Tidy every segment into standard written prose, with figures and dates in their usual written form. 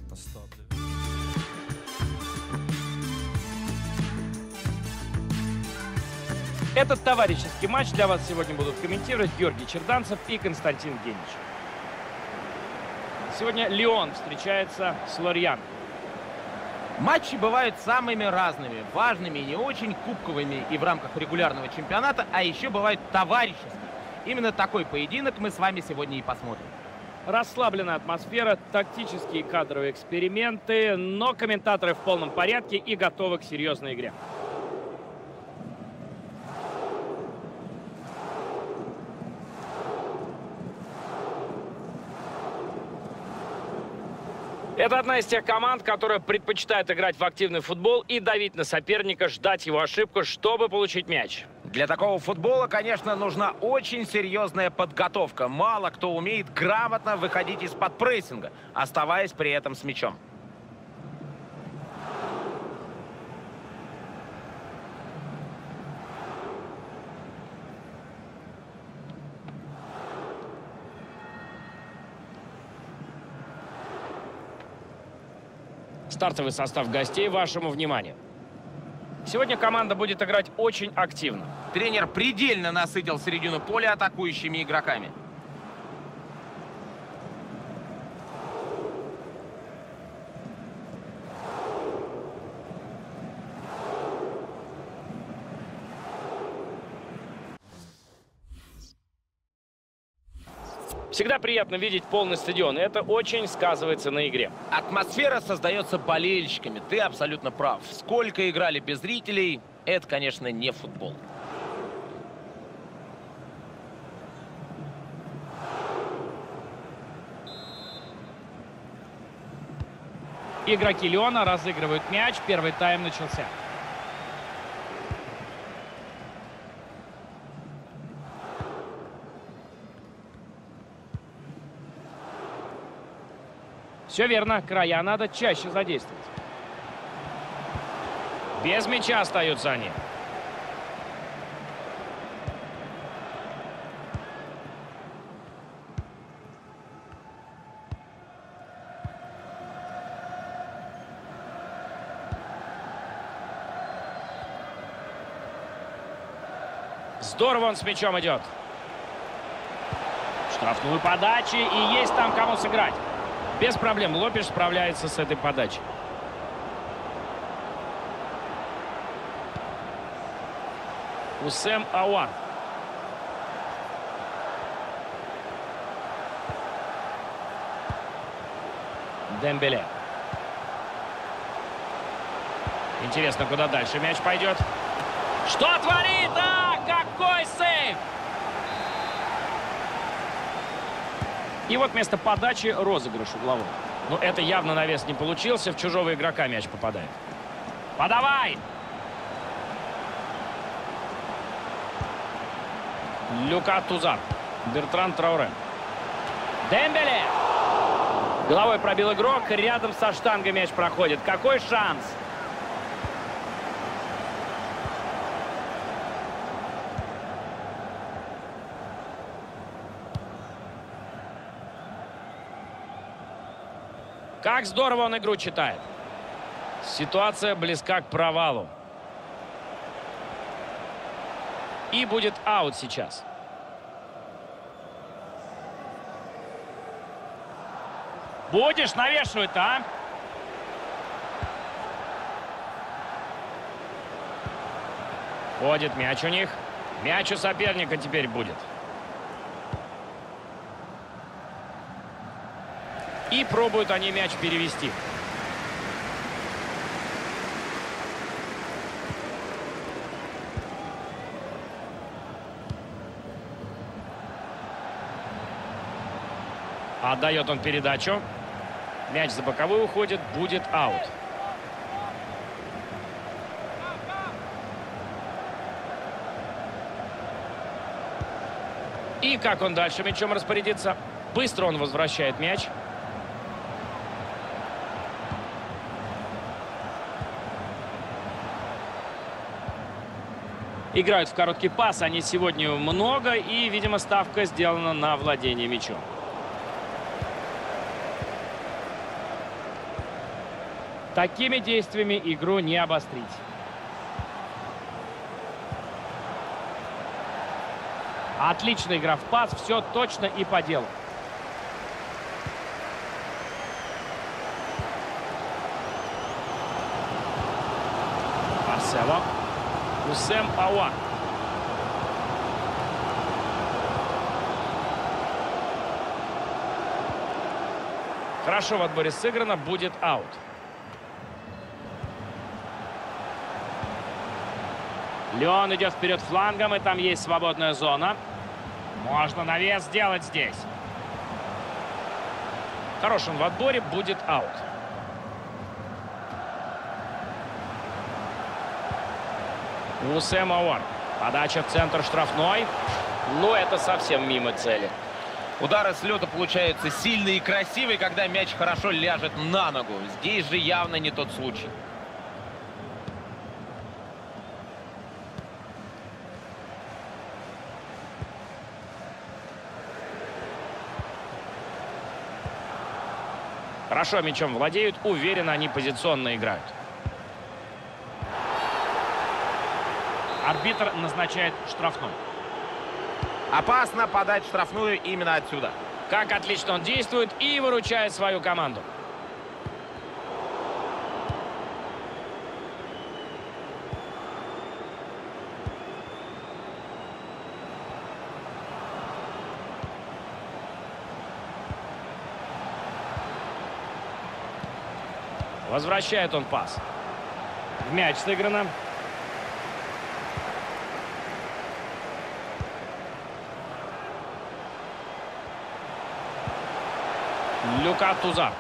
Этот товарищеский матч для вас сегодня будут комментировать Георгий Черданцев и Константин Генич. Сегодня Лион встречается с Лорьян. Матчи бывают самыми разными, важными и не очень, кубковыми и в рамках регулярного чемпионата, а еще бывают товарищеские. Именно такой поединок мы с вами сегодня и посмотрим. Расслабленная атмосфера, тактические и кадровые эксперименты, но комментаторы в полном порядке и готовы к серьезной игре. Это одна из тех команд, которая предпочитает играть в активный футбол и давить на соперника, ждать его ошибку, чтобы получить мяч. Для такого футбола, конечно, нужна очень серьезная подготовка. Мало кто умеет грамотно выходить из-под прессинга, оставаясь при этом с мячом. Стартовый состав гостей вашему вниманию. Сегодня команда будет играть очень активно. Тренер предельно насытил середину поля атакующими игроками. Всегда приятно видеть полный стадион. Это очень сказывается на игре. Атмосфера создается болельщиками. Ты абсолютно прав. Сколько играли без зрителей, это, конечно, не футбол. Игроки Лиона разыгрывают мяч. Первый тайм начался. Все верно, края надо чаще задействовать. Без мяча остаются они. Здорово он с мячом идет. Штрафную подачи, и есть там кому сыграть. Без проблем Лопеш справляется с этой подачей. Усем Ауар. Дембеле. Интересно, куда дальше мяч пойдет. Что творит? А, какой сейв! И вот вместо подачи розыгрыш угловой. Но это явно навес не получился. В чужого игрока мяч попадает. Подавай! Люка Тузар. Бертран Трауре. Дембеле! Головой пробил игрок. Рядом со штангой мяч проходит. Какой шанс! Как здорово он игру читает. Ситуация близка к провалу. И будет аут сейчас. Будешь навешивать, а? Ходит мяч у них. Мяч у соперника теперь будет. И пробуют они мяч перевести. Отдает он передачу. Мяч за боковую уходит. Будет аут. И как он дальше мячом распорядится? Быстро он возвращает мяч. Играют в короткий пас. Они сегодня много. И, видимо, ставка сделана на владение мячом. Такими действиями игру не обострить. Отличная игра в пас, все точно и по делу. Марсело. Усем Ауар. Хорошо в отборе сыграно, будет аут. Леон идет вперед флангом, и там есть свободная зона. Можно навес сделать здесь. Хорош он в отборе, будет аут. Усем Ауар. Подача в центр штрафной. Но это совсем мимо цели. Удары с лета получаются сильные и красивые, когда мяч хорошо ляжет на ногу. Здесь же явно не тот случай. Хорошо мячом владеют, уверенно они позиционно играют. Арбитр назначает штрафной. Опасно подать штрафную именно отсюда. Как отлично он действует и выручает свою команду. Возвращает он пас. В мяч сыграно. Люка Тузар.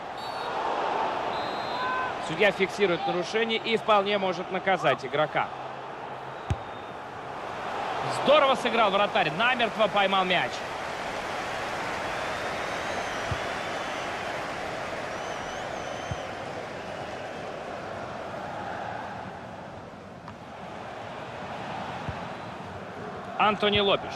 Судья фиксирует нарушение и вполне может наказать игрока. Здорово сыграл вратарь. Намертво поймал мяч. Антони Лопеш.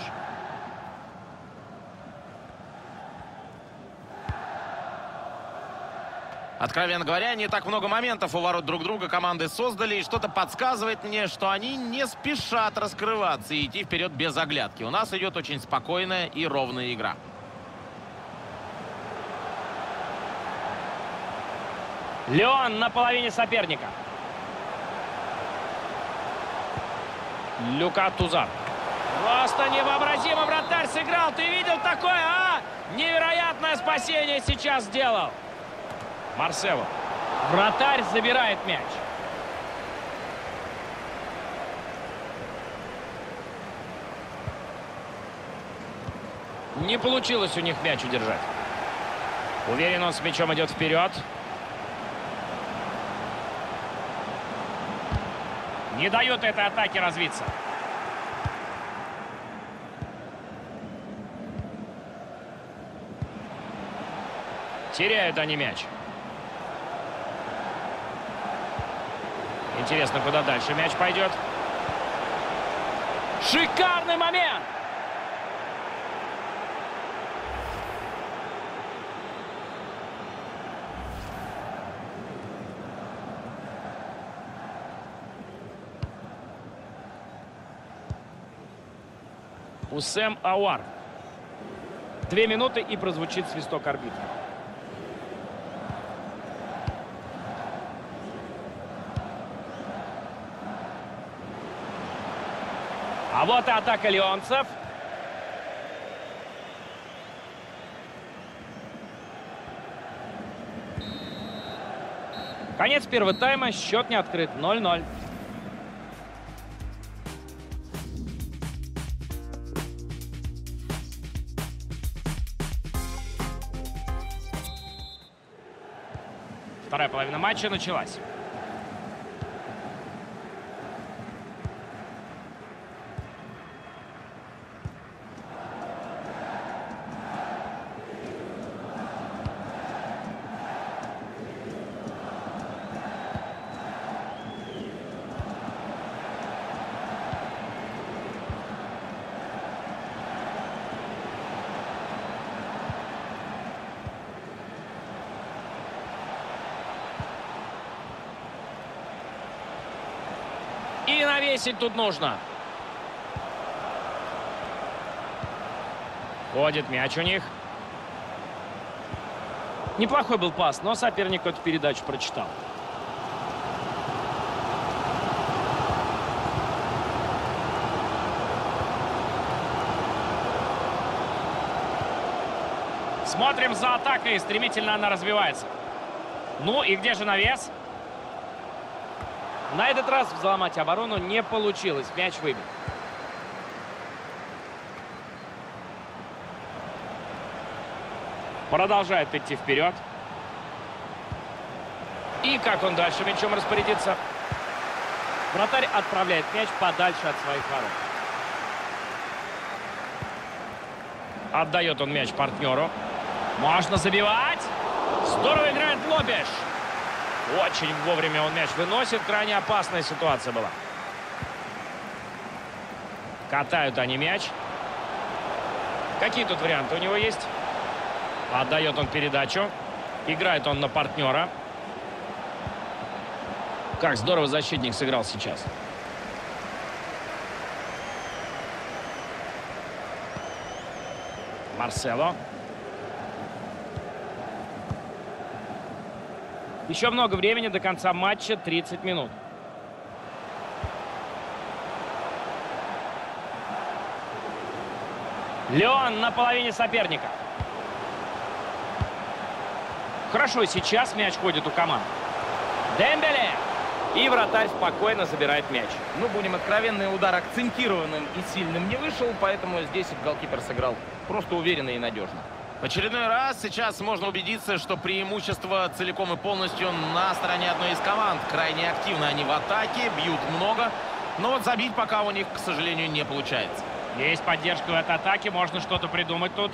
Откровенно говоря, не так много моментов у ворот друг друга команды создали. И что-то подсказывает мне, что они не спешат раскрываться и идти вперед без оглядки. У нас идет очень спокойная и ровная игра. Леон на половине соперника. Люка Тузар. Просто невообразимо вратарь сыграл. Ты видел такое, а? Невероятное спасение сейчас сделал. Марсело. Вратарь забирает мяч. Не получилось у них мяч удержать. Уверен, он с мячом идет вперед. Не дает этой атаке развиться. Теряют они мяч. Интересно, куда дальше мяч пойдет. Шикарный момент! Усем Ауар. 2 минуты и прозвучит свисток арбитра. А вот и атака леонцев. Конец первого тайма. Счет не открыт. 0-0. Вторая половина матча началась. И навесить тут нужно. Ходит мяч у них. Неплохой был пас, но соперник эту передачу прочитал. Смотрим за атакой. Стремительно она развивается. Ну и где же навес? На этот раз взломать оборону не получилось. Мяч выбит. Продолжает идти вперед. И как он дальше мячом распорядится? Вратарь отправляет мяч подальше от своих ворот. Отдает он мяч партнеру. Можно забивать. Здорово играет Лобеш. Очень вовремя он мяч выносит. Крайне опасная ситуация была. Катают они мяч. Какие тут варианты у него есть? Отдает он передачу. Играет он на партнера. Как здорово защитник сыграл сейчас. Марсело. Еще много времени до конца матча. 30 минут. Леон на половине соперника. Хорошо, сейчас мяч ходит у команд. Дембеле. И вратарь спокойно забирает мяч. Ну, будем откровенны, удар акцентированным и сильным не вышел, поэтому здесь голкипер сыграл просто уверенно и надежно. В очередной раз сейчас можно убедиться, что преимущество целиком и полностью на стороне одной из команд. Крайне активно они в атаке, бьют много, но вот забить пока у них, к сожалению, не получается. Есть поддержка от атаки, можно что-то придумать тут.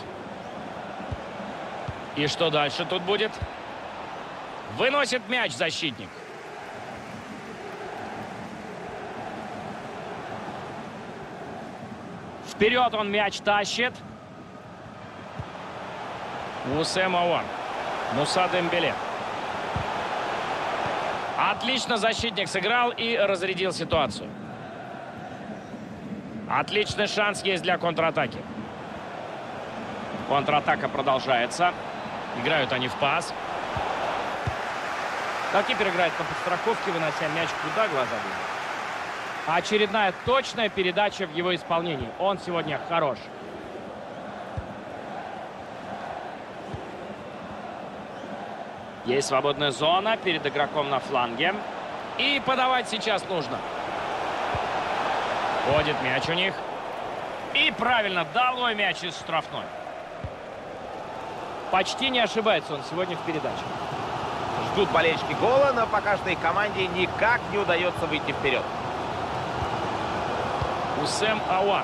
И что дальше тут будет? Выносит мяч защитник. Вперед он мяч тащит. Усэм Ауар. Муса Дембеле. Отлично защитник сыграл и разрядил ситуацию. Отличный шанс есть для контратаки. Контратака продолжается. Играют они в пас. Голкипер играет на подстраховке, вынося мяч куда глаза видят. Очередная точная передача в его исполнении. Он сегодня хорош. Есть свободная зона перед игроком на фланге. И подавать сейчас нужно. Ходит мяч у них. И правильно, долой мяч из штрафной. Почти не ошибается он сегодня в передаче. Ждут болельщики гола, но пока что их команде никак не удается выйти вперед. Усэм Ауар.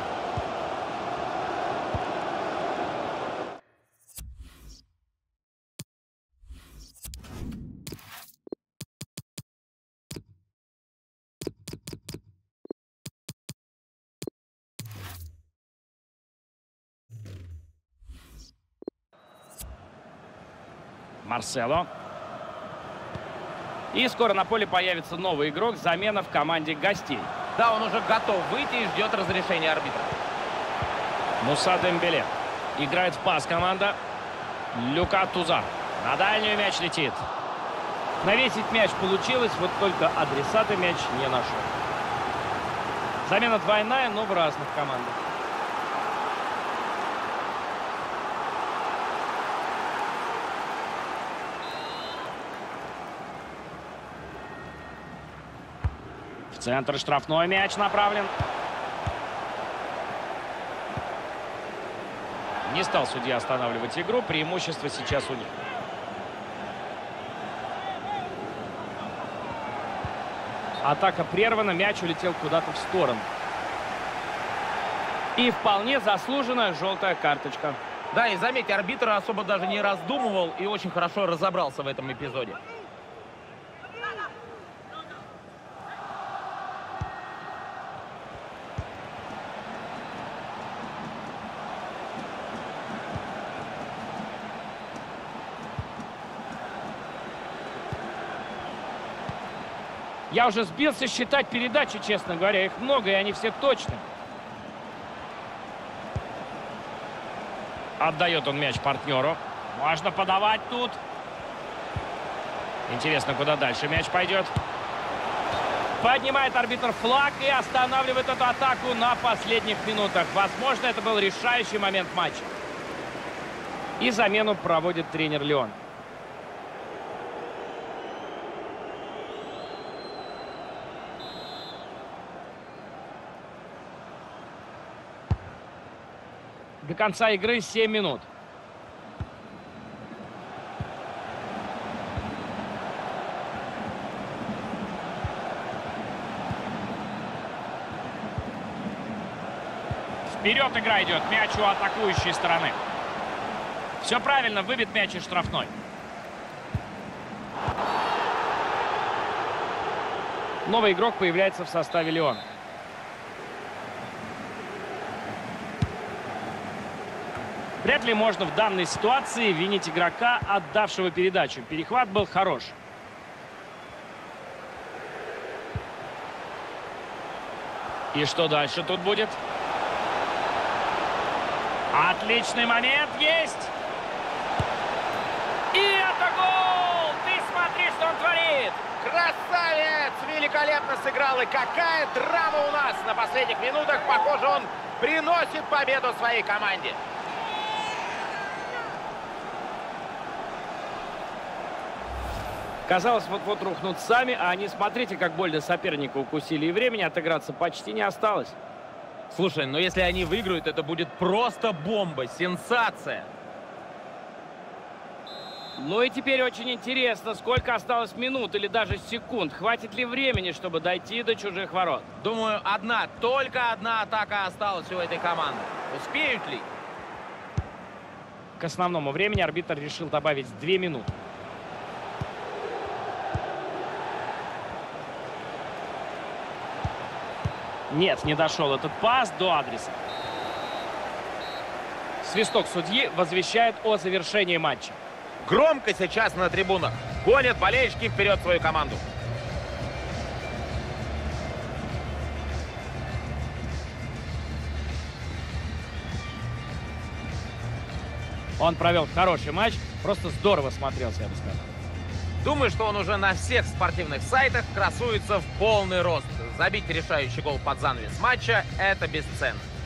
Марсело. И скоро на поле появится новый игрок. Замена в команде гостей. Да, он уже готов выйти и ждет разрешения арбитра. Муса Дембеле. Играет в пас команда. Люка Тузар. На дальнюю мяч летит. Навесить мяч получилось, вот только адресата мяч не нашел. Замена двойная, но в разных командах. В центр штрафной мяч направлен. Не стал судья останавливать игру. Преимущество сейчас у них. Атака прервана. Мяч улетел куда-то в сторону. И вполне заслуженная желтая карточка. Да, и заметьте, арбитр особо даже не раздумывал и очень хорошо разобрался в этом эпизоде. Я уже сбился считать передачи, честно говоря. Их много, и они все точные. Отдает он мяч партнеру. Можно подавать тут. Интересно, куда дальше мяч пойдет. Поднимает арбитр флаг и останавливает эту атаку на последних минутах. Возможно, это был решающий момент матча. И замену проводит тренер Лион. До конца игры 7 минут. Вперед игра идет. Мяч у атакующей стороны. Все правильно. Выбит мяч из штрафной. Новый игрок появляется в составе Лиона. Вряд ли можно в данной ситуации винить игрока, отдавшего передачу. Перехват был хорош. И что дальше тут будет? Отличный момент есть! И это гол! Ты смотри, что он творит! Красавец! Великолепно сыграл. И какая драма у нас на последних минутах. Похоже, он приносит победу своей команде. Казалось, вот-вот рухнут сами, а они, смотрите, как больно соперника укусили. И времени отыграться почти не осталось. Слушай, но если они выиграют, это будет просто бомба, сенсация. Ну и теперь очень интересно, сколько осталось минут или даже секунд. Хватит ли времени, чтобы дойти до чужих ворот? Думаю, только одна атака осталась у этой команды. Успеют ли? К основному времени арбитр решил добавить 2 минуты. Нет, не дошел этот пас до адреса. Свисток судьи возвещает о завершении матча. Громко сейчас на трибунах. Гонят болельщики вперед свою команду. Он провел хороший матч, просто здорово смотрелся, я бы сказал. Думаю, что он уже на всех спортивных сайтах красуется в полный рост. Забить решающий гол под занавес матча – это бесценно.